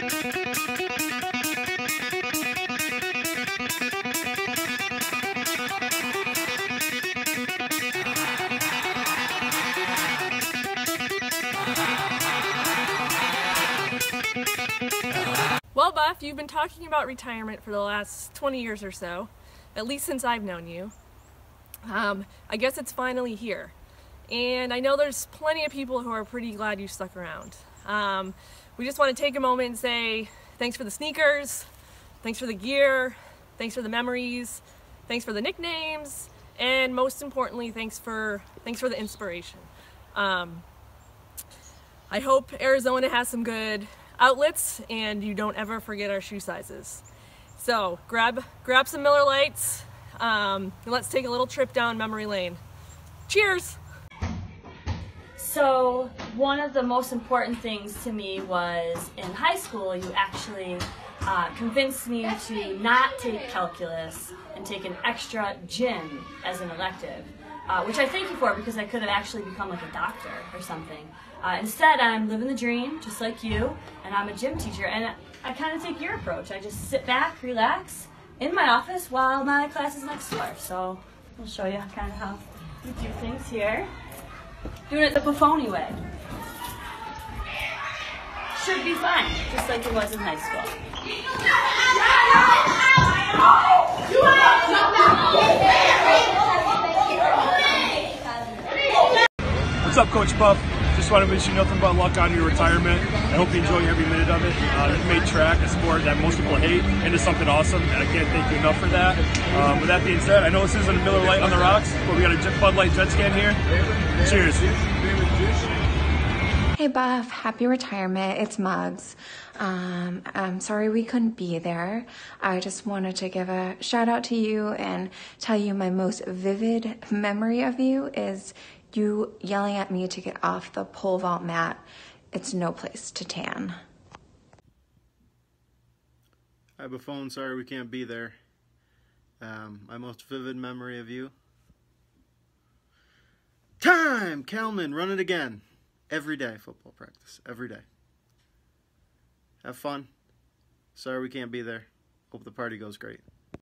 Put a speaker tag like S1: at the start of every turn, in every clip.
S1: Well, Buff, you've been talking about retirement for the last 20 years or so, at least since I've known you. I guess it's finally here. And I know there's plenty of people who are pretty glad you stuck around. We just want to take a moment and say thanks for the sneakers, thanks for the gear, thanks for the memories, thanks for the nicknames, and most importantly, thanks for the inspiration. I hope Arizona has some good outlets and you don't ever forget our shoe sizes. So grab some Miller Lights, and let's take a little trip down memory lane. Cheers!
S2: So one of the most important things to me was in high school you actually convinced me to not take calculus and take an extra gym as an elective, which I thank you for because I could have actually become like a doctor or something. Instead, I'm living the dream, just like you, and I'm a gym teacher, and I kind of take your approach. I just sit back, relax, in my office while my class is next door. So I'll show you kind of how we do things here. Doing it the Buffoni way. Should be fun, just like it was in high school.
S3: What's up, Coach Buff? Just want to wish you nothing but luck on your retirement. I hope you enjoy every minute of it. You've made track, a sport that most people hate, into something awesome, and I can't thank you enough for that. With that being said, I know this isn't a Miller Lite on the rocks, but we got a Bud Light Jet Scan here. Cheers.
S4: Hey Buff, happy retirement. It's Muggs. I'm sorry we couldn't be there. I just wanted to give a shout out to you and tell you my most vivid memory of you is you yelling at me to get off the pole vault mat. It's no place to tan.
S5: Hi Buffon, sorry we can't be there. My most vivid memory of you. Time! Kalman, run it again. Every day, football practice. Every day. Have fun. Sorry we can't be there. Hope the party goes great.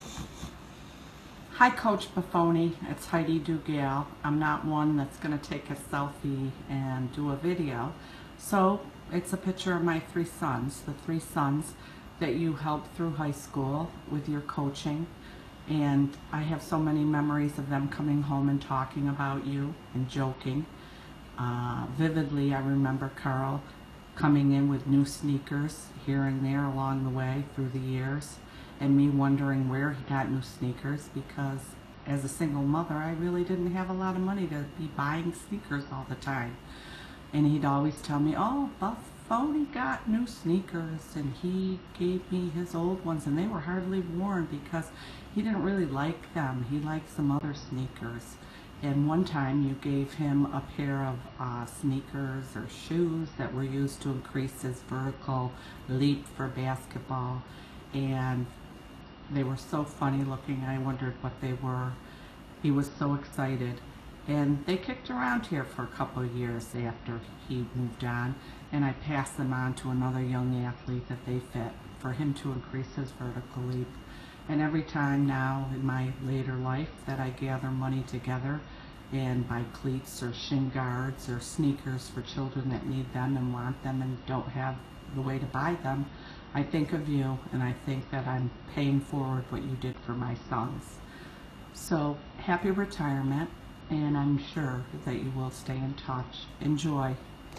S6: Hi Coach Buffoni, it's Heidi Dugal. I'm not one that's going to take a selfie and do a video. So it's a picture of my three sons, the three sons that you helped through high school with your coaching. And I have so many memories of them coming home and talking about you and joking. Vividly, I remember Carl coming in with new sneakers here and there along the way through the years, and me wondering where he got new sneakers because as a single mother, I really didn't have a lot of money to be buying sneakers all the time. And he'd always tell me, oh, Buffoni got new sneakers, and he gave me his old ones, and they were hardly worn because he didn't really like them. He liked some other sneakers. And one time you gave him a pair of sneakers or shoes that were used to increase his vertical leap for basketball. And they were so funny looking. I wondered what they were. He was so excited. And they kicked around here for a couple of years after he moved on. And I passed them on to another young athlete that they fit for him to increase his vertical leap. And every time now in my later life that I gather money together and buy cleats or shin guards or sneakers for children that need them and want them and don't have the way to buy them, I think of you and I think that I'm paying forward what you did for my sons. So happy retirement, and I'm sure that you will stay in touch. Enjoy.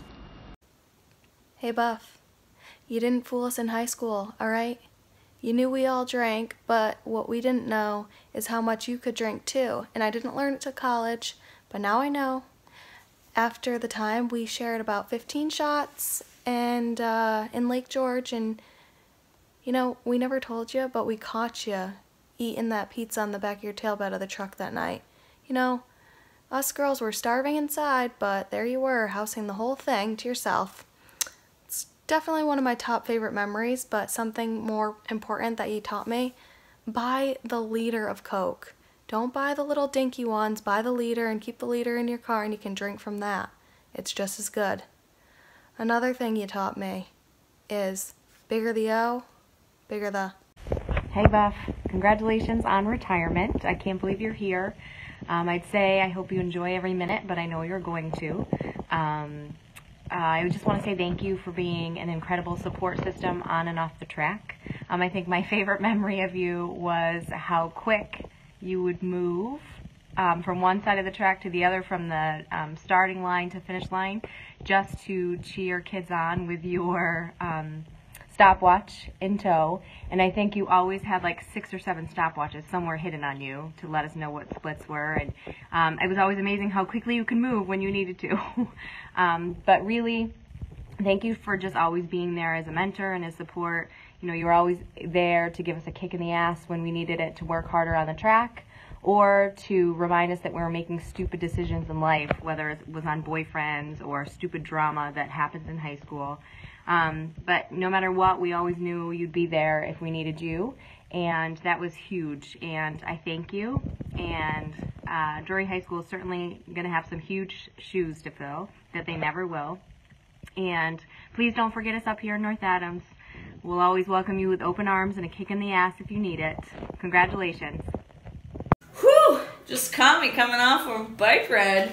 S7: Hey Buff, you didn't fool us in high school, alright? You knew we all drank, but what we didn't know is how much you could drink too. And I didn't learn it till college, but now I know. After the time, we shared about 15 shots and in Lake George, and you know, we never told you, but we caught you eating that pizza on the back of your tailbed of the truck that night. You know, us girls were starving inside, but there you were, housing the whole thing to yourself. Definitely one of my top favorite memories, but something more important that you taught me, buy the liter of Coke. Don't buy the little dinky ones, buy the liter and keep the liter in your car and you can drink from that. It's just as good. Another thing you taught me is Bigger the O, bigger the...
S8: Hey Buff, congratulations on retirement. I can't believe you're here. I'd say I hope you enjoy every minute, but I know you're going to. I just want to say thank you for being an incredible support system on and off the track. I think my favorite memory of you was how quick you would move from one side of the track to the other, from the starting line to finish line, just to cheer kids on with your stopwatch in tow. And I think you always had like 6 or 7 stopwatches somewhere hidden on you to let us know what splits were. And it was always amazing how quickly you could move when you needed to. But really, thank you for just always being there as a mentor and as support. You know, you were always there to give us a kick in the ass when we needed it to work harder on the track, or to remind us that we were making stupid decisions in life, whether it was on boyfriends or stupid drama that happens in high school. But no matter what, we always knew you'd be there if we needed you, and that was huge, and I thank you. And Drury High School is certainly going to have some huge shoes to fill that they never will. And please don't forget us up here in North Adams. We'll always welcome you with open arms and a kick in the ass if you need it. Congratulations.
S9: Whew! Just caught me coming off a bike ride.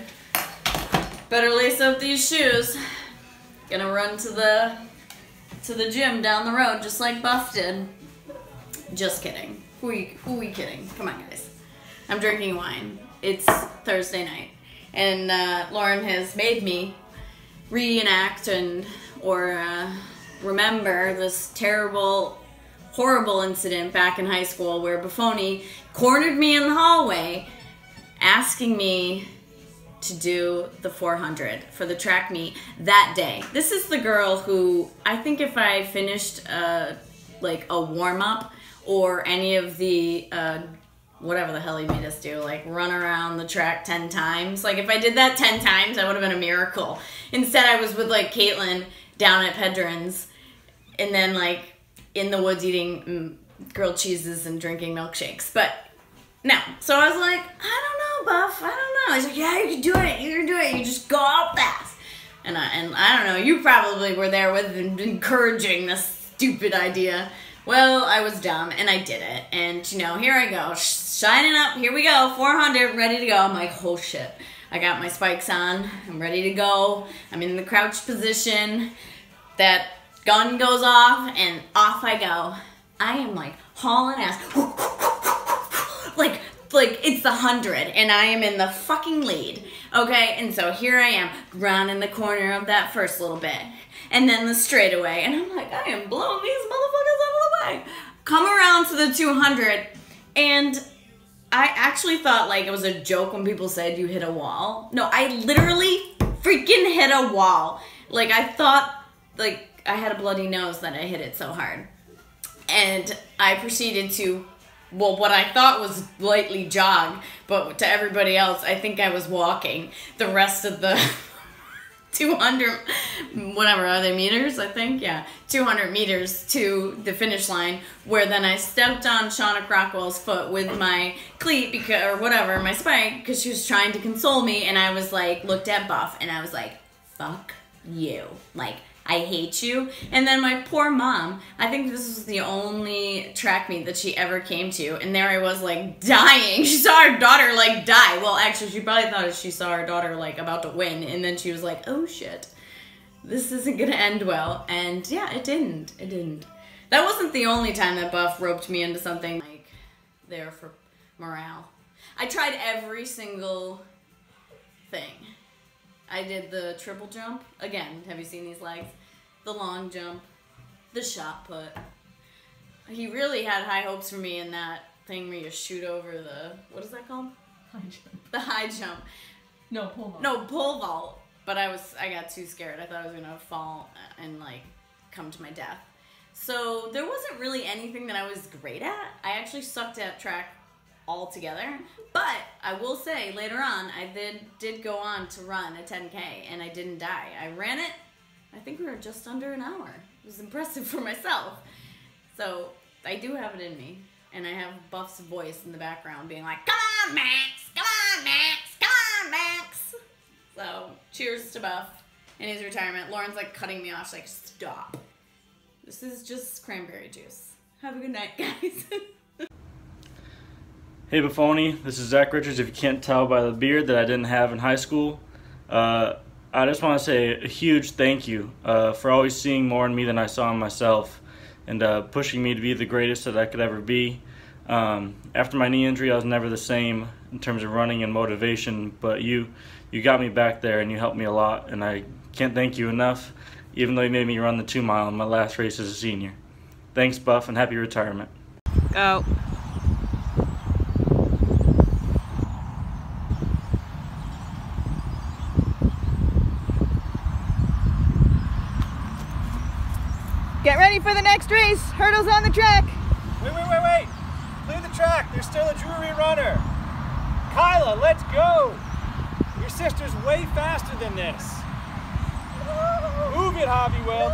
S9: Better lace up these shoes. Gonna run to the gym down the road just like Buff did. Just kidding. Who are we kidding? Come on, guys. I'm drinking wine. It's Thursday night, and Lauren has made me reenact or remember this terrible, horrible incident back in high school where Buffoni cornered me in the hallway asking me to do the 400 for the track meet that day. This is the girl who, I think if I finished like a warm-up or any of the whatever the hell he made us do, like run around the track 10 times, like if I did that 10 times, that would have been a miracle. Instead, I was with like Caitlin down at Pedron's, and then like in the woods eating grilled cheeses and drinking milkshakes. But no, so I was like, I don't know, Buff, I don't know. He's like, yeah, you can do it, you can do it, you just go out fast. And I don't know, you probably were there with encouraging this stupid idea. Well, I was dumb, and I did it. And, you know, here I go, shining up, here we go, 400, ready to go. I'm like, oh shit, I got my spikes on, I'm ready to go. I'm in the crouch position, that gun goes off, and off I go. I am like hauling ass, like it's the 100, and I am in the fucking lead, okay? And so here I am, rounding the corner of that first little bit, and then the straightaway, and I'm like, I am blowing these motherfuckers out of the way. Come around to the 200, and I actually thought like it was a joke when people said you hit a wall. No, I literally freaking hit a wall. Like I thought, like I had a bloody nose that I hit it so hard. And I proceeded to, well, what I thought was lightly jog, but to everybody else, I think I was walking the rest of the 200, whatever, are they meters, I think? Yeah, 200 meters to the finish line, where then I stepped on Shauna Crockwell's foot with my cleat, because, or whatever, my spike, because she was trying to console me, and I was like, looked at Buff, and I was like, fuck you. Like, I hate you. And then my poor mom, I think this was the only track meet that she ever came to, and there I was like dying. She saw her daughter like die. Well, actually she probably thought she saw her daughter like about to win, and then she was like, oh shit, this isn't gonna end well. And yeah, it didn't. It didn't. That wasn't the only time that Buff roped me into something like there for morale. I tried every single thing. I did the triple jump. Again, have you seen these legs? The long jump, the shot put. He really had high hopes for me in that thing where you shoot over the, what is that called?
S1: High jump.
S9: The high jump.
S1: No, pole vault.
S9: No, pole vault. But I got too scared. I thought I was gonna fall and like come to my death. So there wasn't really anything that I was great at. I actually sucked at track altogether, but I will say later on I did go on to run a 10K, and I didn't die. I ran it, I think we were just under an hour. It was impressive for myself. So I do have it in me, and I have Buff's voice in the background being like, come on Max, come on Max, come on Max. So cheers to Buff and his retirement. Lauren's like cutting me off. She's like, stop. This is just cranberry juice. Have a good night, guys.
S10: Hey Buffoni, this is Zach Richards. If you can't tell by the beard that I didn't have in high school, I just want to say a huge thank you for always seeing more in me than I saw in myself, and pushing me to be the greatest that I could ever be. After my knee injury, I was never the same in terms of running and motivation, but you got me back there and you helped me a lot, and I can't thank you enough, even though you made me run the 2 mile in my last race as a senior. Thanks, Buff, and happy retirement.
S11: Go. Get ready for the next race. Hurdles on the track.
S12: Wait. Clear the track. There's still a Drury runner. Kyla, let's go. Your sister's way faster than this. Move it, Hobby Welch.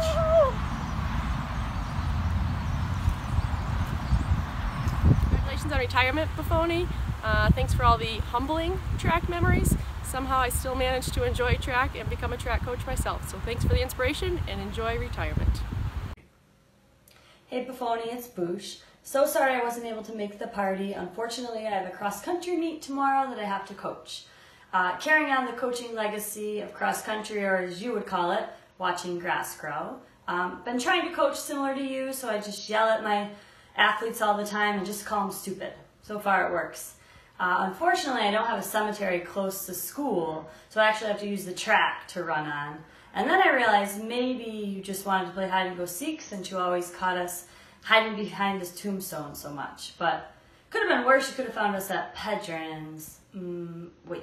S1: Congratulations on retirement, Buffoni. Thanks for all the humbling track memories. Somehow I still managed to enjoy track and become a track coach myself. So thanks for the inspiration and enjoy retirement.
S2: Hey Buffoni, it's Boosh. So sorry I wasn't able to make the party. Unfortunately, I have a cross-country meet tomorrow that I have to coach. Carrying on the coaching legacy of cross-country, or as you would call it, watching grass grow. Been trying to coach similar to you, so I just yell at my athletes all the time and just call them stupid. So far it works. Unfortunately, I don't have a cemetery close to school, so I actually have to use the track to run on. And then I realized maybe you just wanted to play hide and go seek since you always caught us hiding behind this tombstone so much. But could have been worse. You could have found us at Pedrins. Wait.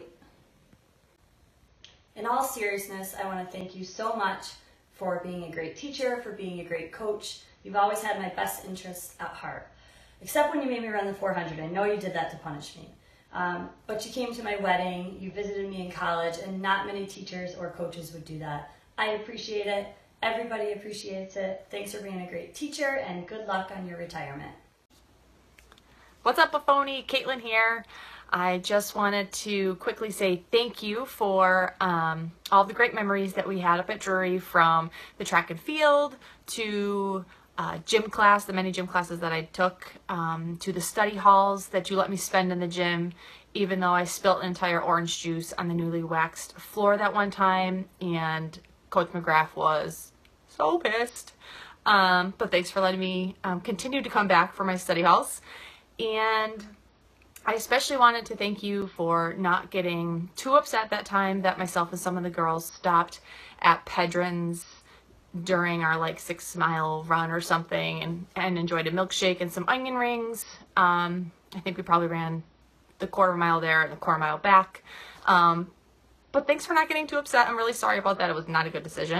S2: In all seriousness, I want to thank you so much for being a great teacher, for being a great coach. You've always had my best interests at heart. Except when you made me run the 400. I know you did that to punish me. But you came to my wedding, you visited me in college, and not many teachers or coaches would do that. I appreciate it. Everybody appreciates it. Thanks for being a great teacher, and good luck on your retirement.
S11: What's up, Buffoni? Caitlin here. I just wanted to quickly say thank you for all the great memories that we had up at Drury, from the track and field to gym class, the many gym classes that I took, to the study halls that you let me spend in the gym, even though I spilt an entire orange juice on the newly waxed floor that one time, and Coach McGrath was so pissed. But thanks for letting me continue to come back for my study halls. And I especially wanted to thank you for not getting too upset that time that myself and some of the girls stopped at Pedrins during our like 6 mile run or something and enjoyed a milkshake and some onion rings. I think we probably ran the 1/4 mile there and the 1/4 mile back. But thanks for not getting too upset. I'm really sorry about that. It was not a good decision.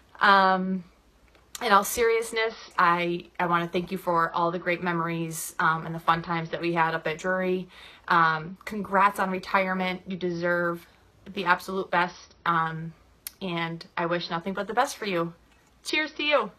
S11: In all seriousness, I want to thank you for all the great memories and the fun times that we had up at Drury. Congrats on retirement. You deserve the absolute best. And I wish nothing but the best for you. Cheers to you.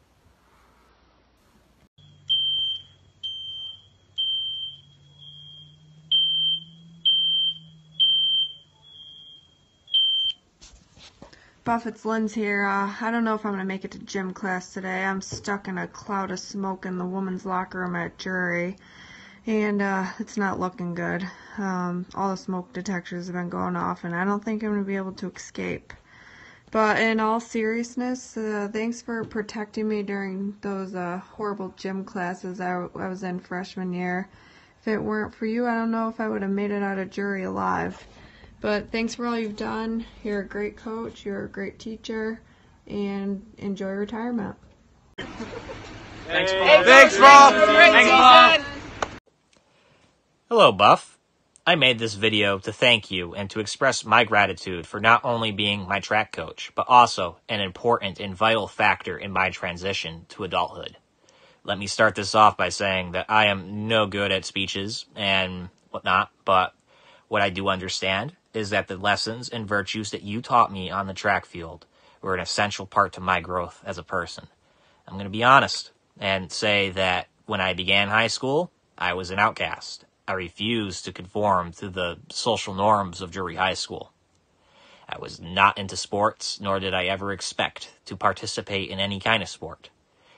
S13: Buff, it's Linz here. I don't know if I'm going to make it to gym class today. I'm stuck in a cloud of smoke in the women's locker room at Drury, and it's not looking good. All the smoke detectors have been going off, and I don't think I'm going to be able to escape. But in all seriousness, thanks for protecting me during those horrible gym classes I was in freshman year. If it weren't for you, I don't know if I would have made it out of Drury alive. But thanks for all you've done. You're a great coach, you're a great teacher, and enjoy retirement.
S12: Thanks, Bob. Thanks, Bob.
S14: Thanks, Bob. Hello, Buff. I made this video to thank you and to express my gratitude for not only being my track coach, but also an important and vital factor in my transition to adulthood. Let me start this off by saying that I am no good at speeches and whatnot, but what I do understand is that the lessons and virtues that you taught me on the track field were an essential part to my growth as a person. I'm going to be honest and say that when I began high school, I was an outcast. I refused to conform to the social norms of Drury High School. I was not into sports, nor did I ever expect to participate in any kind of sport.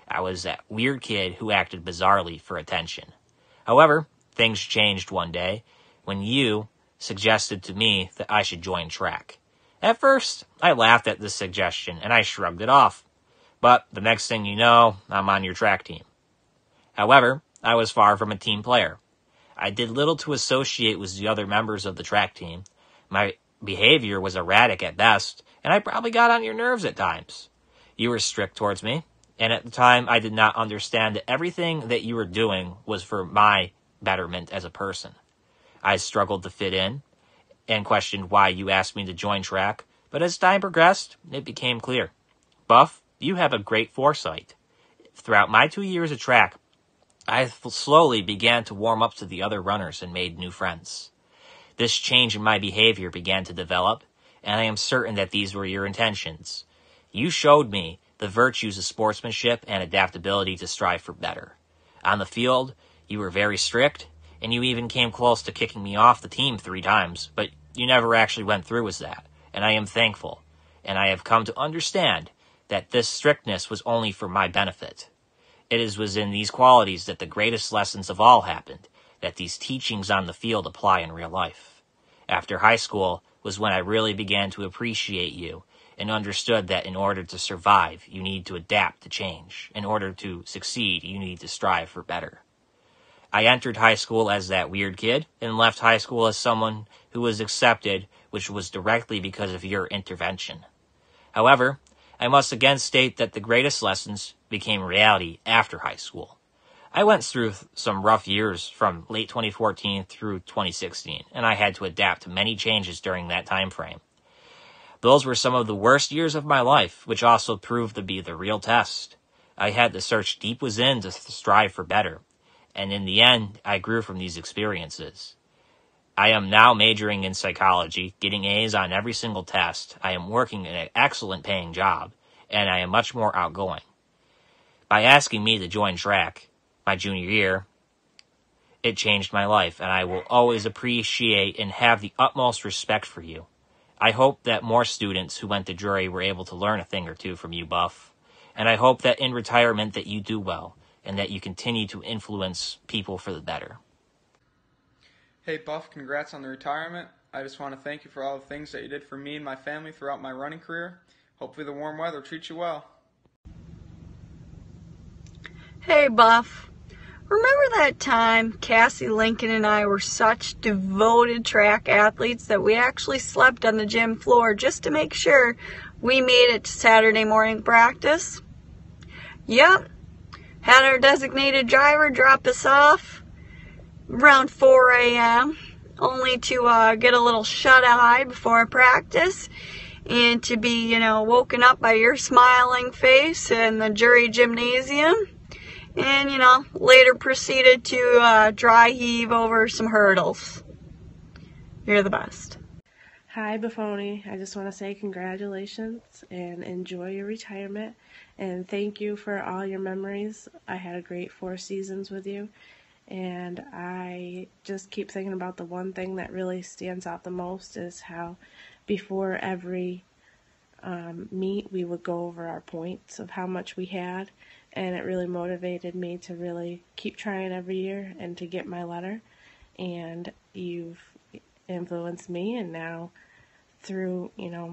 S14: I was that weird kid who acted bizarrely for attention. However, things changed one day when you suggested to me that I should join track. At first, I laughed at this suggestion and I shrugged it off. But the next thing you know, I'm on your track team. However, I was far from a team player. I did little to associate with the other members of the track team. My behavior was erratic at best, and I probably got on your nerves at times. You were strict towards me, and at the time I did not understand that everything that you were doing was for my betterment as a person. I struggled to fit in and questioned why you asked me to join track, but as time progressed, it became clear. Buff, you have a great foresight. Throughout my 2 years of track, I slowly began to warm up to the other runners and made new friends. This change in my behavior began to develop, and I am certain that these were your intentions. You showed me the virtues of sportsmanship and adaptability to strive for better. On the field, you were very strict, and you even came close to kicking me off the team 3 times, but you never actually went through with that, and I am thankful, and I have come to understand that this strictness was only for my benefit. It is within these qualities that the greatest lessons of all happened, that these teachings on the field apply in real life. After high school was when I really began to appreciate you and understood that in order to survive, you need to adapt to change. In order to succeed, you need to strive for better. I entered high school as that weird kid and left high school as someone who was accepted, which was directly because of your intervention. However, I must again state that the greatest lessons became reality after high school. I went through some rough years from late 2014 through 2016, and I had to adapt to many changes during that time frame. Those were some of the worst years of my life, which also proved to be the real test. I had to search deep within to strive for better, and in the end, I grew from these experiences. I am now majoring in psychology, getting A's on every single test. I am working in an excellent paying job, and I am much more outgoing. By asking me to join track my junior year, it changed my life, and I will always appreciate and have the utmost respect for you. I hope that more students who went to Drury were able to learn a thing or two from you, Buff, and I hope that in retirement that you do well, and that you continue to influence people for the better.
S15: Hey Buff, congrats on the retirement. I just want to thank you for all the things that you did for me and my family throughout my running career. Hopefully the warm weather treats you well.
S16: Hey Buff, remember that time Cassie Lincoln and I were such devoted track athletes that we actually slept on the gym floor just to make sure we made it to Saturday morning practice? Yep, had our designated driver drop us off around 4 a.m. only to get a little shut-eye before practice and to be, woken up by your smiling face in the Drury gymnasium. And, later proceeded to dry heave over some hurdles. You're the best.
S17: Hi, Buffoni. I just want to say congratulations and enjoy your retirement. And thank you for all your memories. I had a great 4 seasons with you. And I just keep thinking about the one thing that really stands out the most is how before every meet we would go over our points of how much we had. And it really motivated me to really keep trying every year and to get my letter. And you've influenced me, and now through,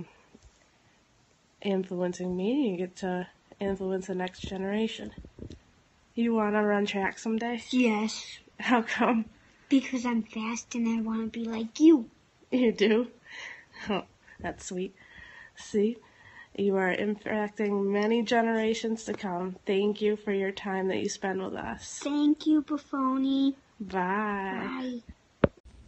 S17: influencing me, you get to influence the next generation. You want to run track someday?
S18: Yes.
S17: How come?
S18: Because I'm fast and I want to be like you.
S17: You do? Oh, that's sweet. See? You are impacting many generations to come. Thank you for your time that you spend with us.
S18: Thank you, Buffoni.
S17: Bye.
S18: Bye.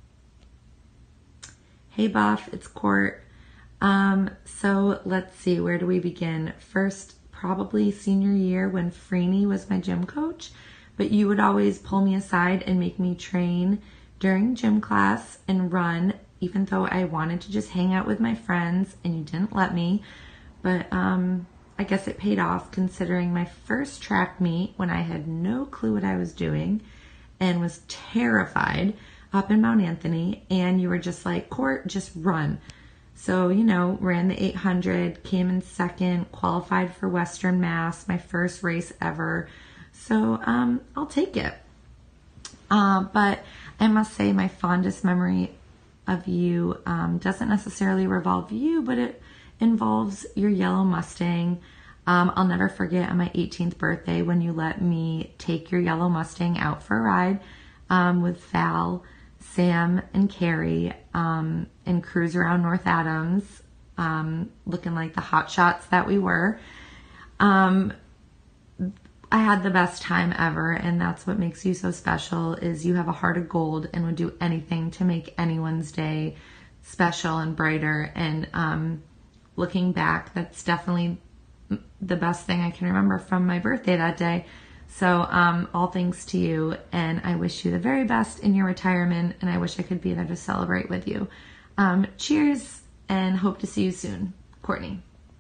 S19: Hey, Buff, it's Court. So let's see, where do we begin? First, probably senior year when Freeney was my gym coach, but you would always pull me aside and make me train during gym class and run, even though I wanted to just hang out with my friends, and you didn't let me. But I guess it paid off considering my first track meet when I had no clue what I was doing and was terrified up in Mount Anthony, and you were just like, Court, just run. So, you know, ran the 800, came in second, qualified for Western Mass, my first race ever. So I'll take it. But I must say my fondest memory of you doesn't necessarily revolve you, but it involves your yellow Mustang. I'll never forget on my 18th birthday when you let me take your yellow Mustang out for a ride with Val, Sam, and Carrie and cruise around North Adams looking like the hot shots that we were. I had the best time ever, and that's what makes you so special, is you have a heart of gold and would do anything to make anyone's day special and brighter. And looking back, that's definitely the best thing I can remember from my birthday that day. So all thanks to you, and I wish you the very best in your retirement, and I wish I could be there to celebrate with you. Cheers, and hope to see you soon. Courtney.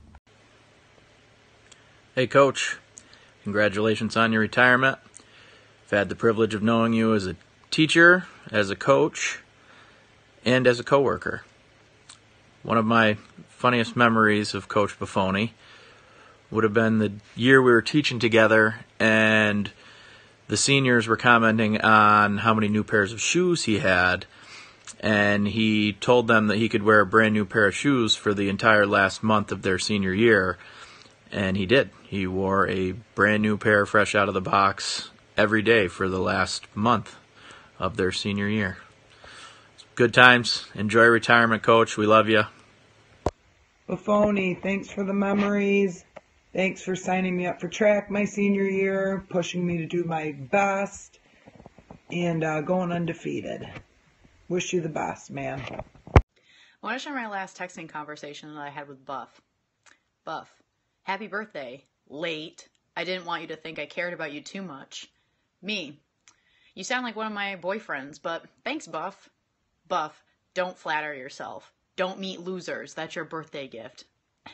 S20: Hey, Coach. Congratulations on your retirement. I've had the privilege of knowing you as a teacher, as a coach, and as a coworker. One of my funniest memories of Coach Buffoni would have been the year we were teaching together and the seniors were commenting on how many new pairs of shoes he had, and he told them that he could wear a brand new pair of shoes for the entire last month of their senior year. And he did. He wore a brand new pair fresh out of the box every day for the last month of their senior year. Good times. Enjoy retirement, Coach. We love you.
S21: Buffoni, thanks for the memories. Thanks for signing me up for track my senior year, pushing me to do my best, and going undefeated. Wish you the best, man.
S22: I want to share my last texting conversation that I had with Buff. Buff. Happy birthday. Late. I didn't want you to think I cared about you too much. Me. You sound like one of my boyfriends, but thanks, Buff. Buff, don't flatter yourself. Don't meet losers. That's your birthday gift.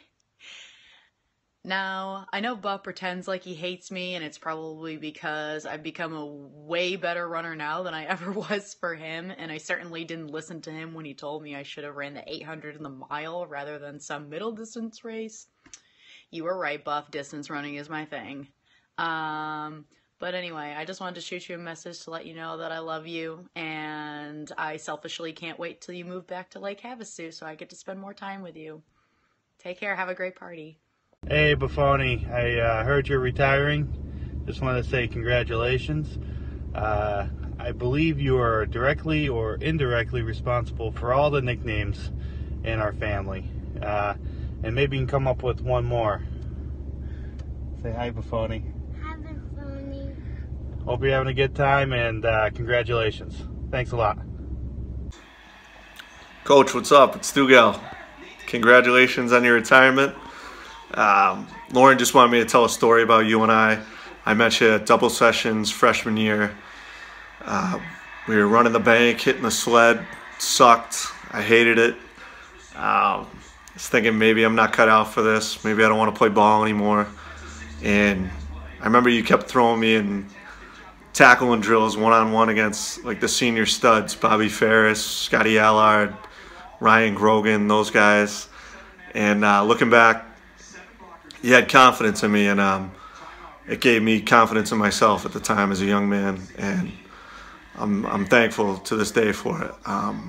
S22: Now, I know Buff pretends like he hates me, and it's probably because I've become a way better runner now than I ever was for him, and I certainly didn't listen to him when he told me I should have ran the 800 and the mile rather than some middle distance race. You were right, Buff. Distance running is my thing. But anyway, I just wanted to shoot you a message to let you know that I love you, and I selfishly can't wait till you move back to Lake Havasu so I get to spend more time with you. Take care. Have a great party.
S23: Hey, Buffoni. I heard you're retiring. Just want to say congratulations. I believe you are directly or indirectly responsible for all the nicknames in our family. And maybe you can come up with one more. Say hi, Buffoni.
S18: Hi, Buffoni.
S23: Hope you're having a good time, and congratulations. Thanks a lot.
S24: Coach, what's up? It's Dougal. Congratulations on your retirement. Lauren just wanted me to tell a story about you and I. I met you at double sessions freshman year. We were running the bank, hitting the sled. Sucked. I hated it. I was thinking maybe I'm not cut out for this. Maybe I don't want to play ball anymore. And I remember you kept throwing me in tackling drills one-on-one against like the senior studs, Bobby Ferris, Scotty Allard, Ryan Grogan, those guys. And looking back, you had confidence in me, and it gave me confidence in myself at the time as a young man. And I'm thankful to this day for it.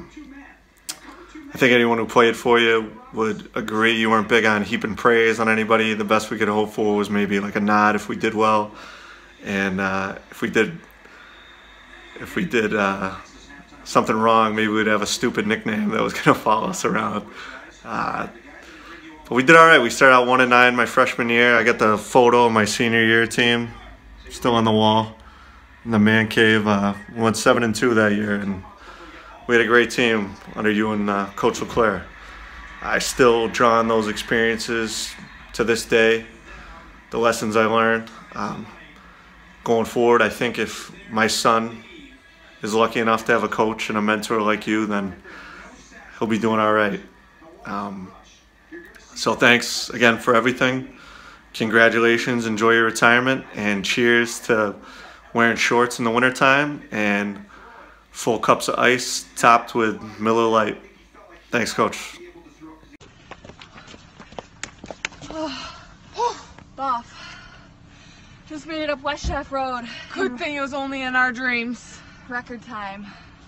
S24: I think anyone who played for you would agree you weren't big on heaping praise on anybody. The best we could hope for was maybe like a nod if we did well, and if we did something wrong, maybe we'd have a stupid nickname that was going to follow us around. But we did all right. We started out 1-9 my freshman year. I got the photo of my senior year team still on the wall in the man cave. We went 7-2 that year, and we had a great team under you and Coach LeClaire. I still draw on those experiences to this day, the lessons I learned. Going forward, I think if my son is lucky enough to have a coach and a mentor like you, then he'll be doing all right. So thanks again for everything. Congratulations, enjoy your retirement, and cheers to wearing shorts in the wintertime and full cups of ice topped with Miller Lite. Thanks, Coach.
S3: Just made it up West Chef Road. Good thing it was only in our dreams. Record time.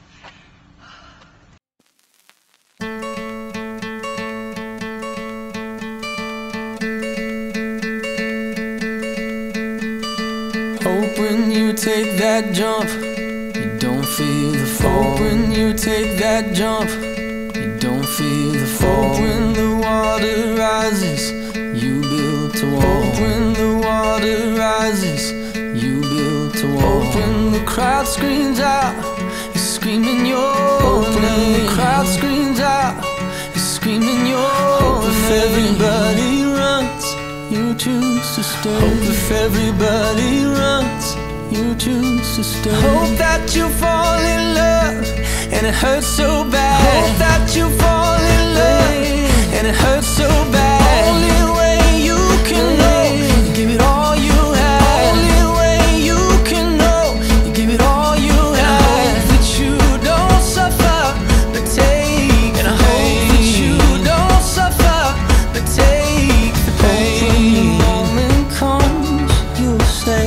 S4: Hope when you take that jump, you don't feel the fall. Hope when you take that jump, you don't feel the fall. Hope when the water rises, you build a wall. Hope when the water rises, you build a wall. Hope when the crowd screams out, you're screaming your name. When the crowd screams out, you're screaming your name. If everybody runs, you choose to stay. Hope if everybody runs, you choose to stay. Hope that you fall in love and it hurts so bad. Hope that you fall in love and it hurts so bad. Only way you can know, you give it all you have. Only way you can know, you give it all you have. And I hope that you don't suffer, but take the pain. And I hope that you don't suffer, but take the pain. When the moment comes, you'll say,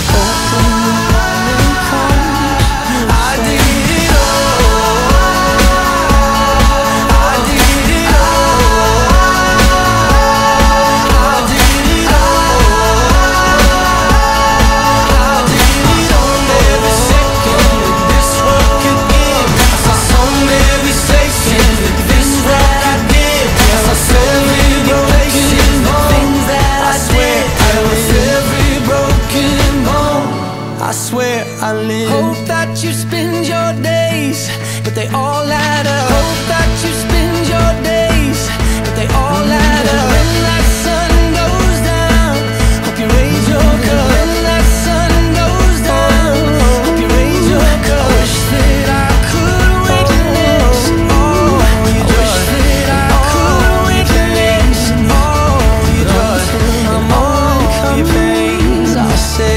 S4: I live. Hope that you spend your days, but they all add up. Hope that you spend your days, but they all add up. When that sun goes down, hope you raise your cup. When that sun goes down, hope you raise your cup. I wish that I could witness all you do. I wish that I could witness all you do. And all your pains, I'll say.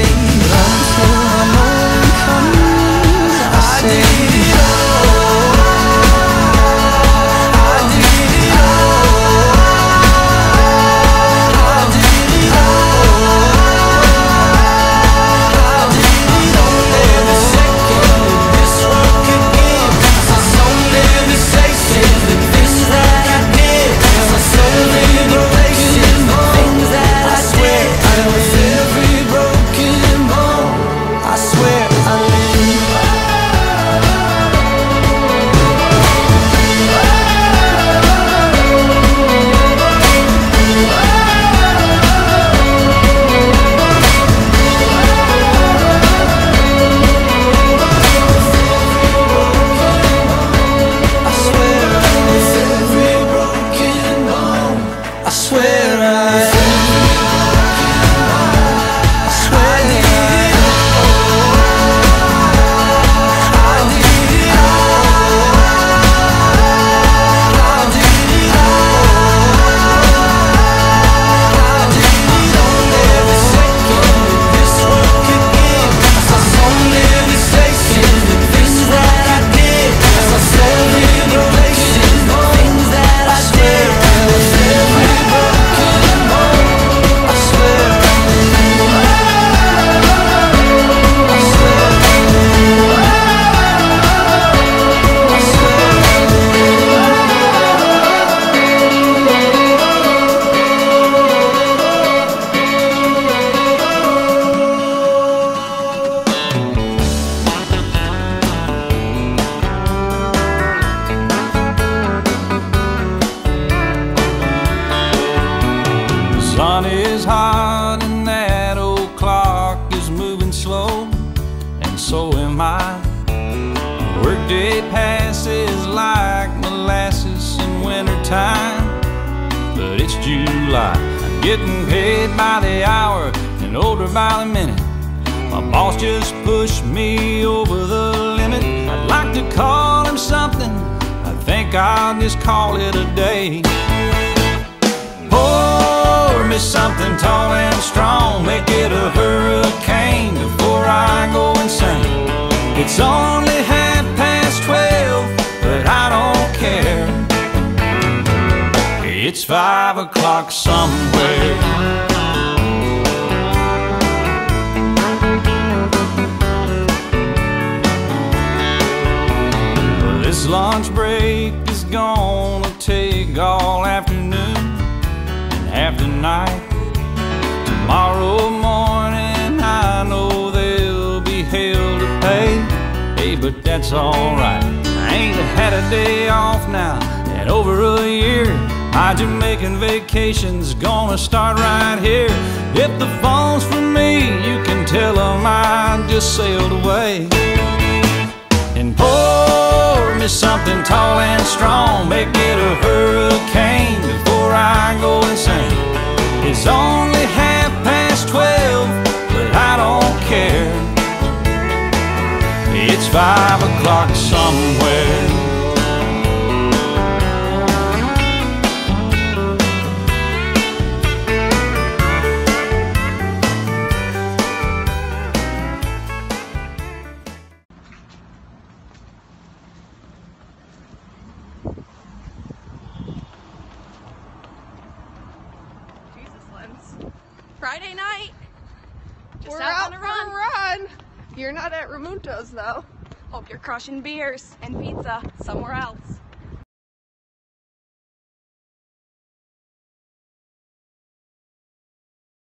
S5: Getting paid by the hour and older by the minute. My boss just pushed me over the limit. I'd like to call him something, I think I'll just call it a day. Pour me something tall and strong, make it a hurricane before I go insane. It's only 12:30, but I don't care. It's 5 o'clock somewhere. lunch break is gonna take all afternoon and half the night. Tomorrow morning I know there'll be hell to pay. Hey, but that's alright. I ain't had a day off now in over a year. My Jamaican vacation's gonna start right here. If the phone's for me, you can tell them I just sailed away. And pour me something tall and strong, make it a hurricane before I go insane. It's only 12:30, but I don't care. It's 5 o'clock somewhere.
S3: Friday night.
S6: Just
S3: We're
S6: out
S3: out
S6: on a
S3: for a run. You're not at Ramunto's though.
S6: Hope you're crushing beers and pizza somewhere else.